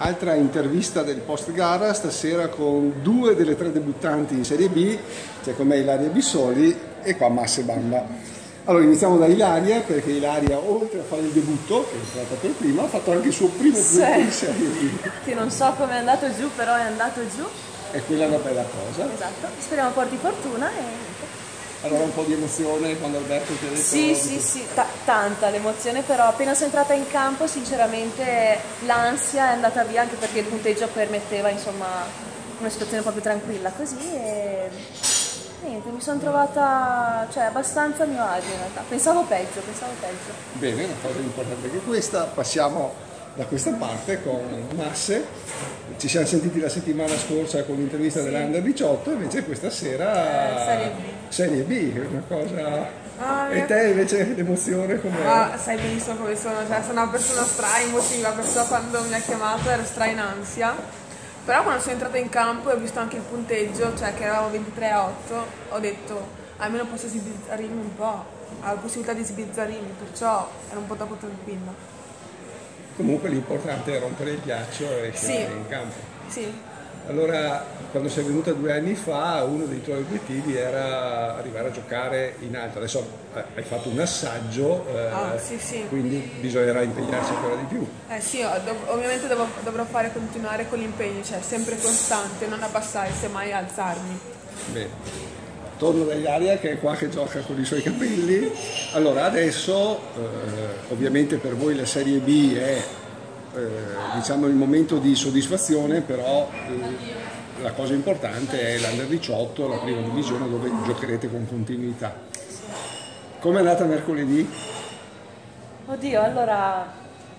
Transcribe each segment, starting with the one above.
Altra intervista del post gara stasera con due delle tre debuttanti in Serie B, c'è con me Ilaria Bissoli e qua Masse Bamba. Allora iniziamo da Ilaria, perché Ilaria oltre a fare il debutto, che è entrata per prima, ha fatto anche il suo primo debutto in Serie B. Che non so come è andato giù, però è andato giù. E quella è una bella cosa. Esatto, speriamo porti fortuna e... Allora un po' di emozione quando Alberto ti ha detto... Sì, tanta l'emozione, però appena sono entrata in campo sinceramente l'ansia è andata via, anche perché il punteggio permetteva insomma una situazione un po' più tranquilla così e niente, mi sono trovata abbastanza a mio agio in realtà, pensavo peggio. Bene, una cosa importante che questa, passiamo da questa parte con Masse. Ci siamo sentiti la settimana scorsa con l'intervista dell'Under 18, invece questa sera Serie B, è una cosa... E te invece l'emozione com'è? Sai benissimo come sono, sono una persona stra emotiva, perciò quando mi ha chiamato ero stra in ansia. Però quando sono entrata in campo e ho visto anche il punteggio, cioè che eravamo 23-8, ho detto almeno posso sbizzarrirmi un po', ho la possibilità di sbizzarrirmi, perciò ero un po' troppo tranquilla. Comunque l'importante è rompere il ghiaccio e scendere in campo. Sì. Allora, quando sei venuta 2 anni fa, uno dei tuoi obiettivi era arrivare a giocare in alto. Adesso hai fatto un assaggio, sì. quindi bisognerà impegnarsi ancora di più. Sì, ovviamente dovrò continuare con gli impegni, cioè sempre costante, non abbassare, semmai alzarmi. Bene. Torno da Ilaria che è qua che gioca con i suoi capelli. Allora adesso ovviamente per voi la Serie B è diciamo il momento di soddisfazione, però la cosa importante è l'Under 18, la prima divisione dove giocherete con continuità. Com'è andata mercoledì? Oddio, allora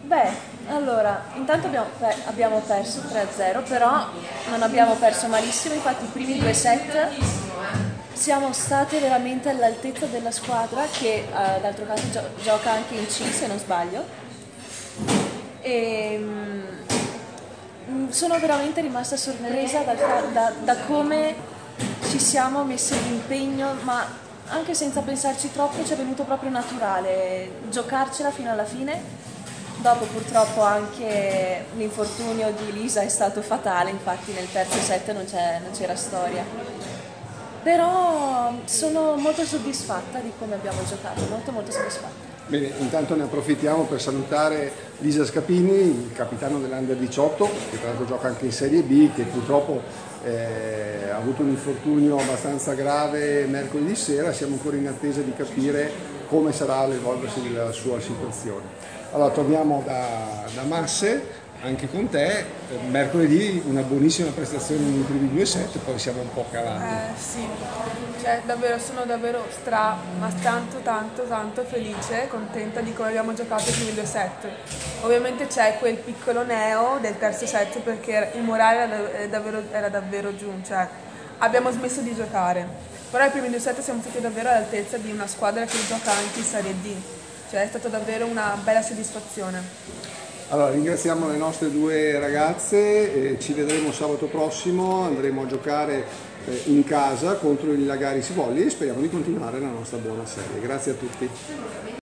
intanto abbiamo perso 3-0, però non abbiamo perso malissimo, infatti i primi 2 set siamo state veramente all'altezza della squadra che d'altro canto gioca anche in C se non sbaglio e sono veramente rimasta sorpresa da come ci siamo messi l'impegno, ma anche senza pensarci troppo ci è venuto proprio naturale giocarcela fino alla fine. Dopo purtroppo anche l'infortunio di Lisa è stato fatale, infatti nel terzo set non c'era storia. Però sono molto soddisfatta di come abbiamo giocato, molto soddisfatta. Bene, intanto ne approfittiamo per salutare Lisa Scapini, il capitano dell'Under 18, che tra l'altro gioca anche in Serie B, che purtroppo ha avuto un infortunio abbastanza grave mercoledì sera. Siamo ancora in attesa di capire come sarà l'evolversi della sua situazione. Allora torniamo da Masse, anche con te, mercoledì una buonissima prestazione nei primi 2 set, poi siamo un po' calati. Sì, sono davvero ma tanto felice, contenta di come abbiamo giocato i primi 2 set. Ovviamente c'è quel piccolo neo del terzo set perché il morale era davvero giù, cioè abbiamo smesso di giocare. Però i primi 2 set siamo stati davvero all'altezza di una squadra che gioca anche in Serie D, cioè è stata davvero una bella soddisfazione. Allora ringraziamo le nostre 2 ragazze, ci vedremo sabato prossimo, andremo a giocare in casa contro il Lagari Siviglia e speriamo di continuare la nostra buona serie. Grazie a tutti.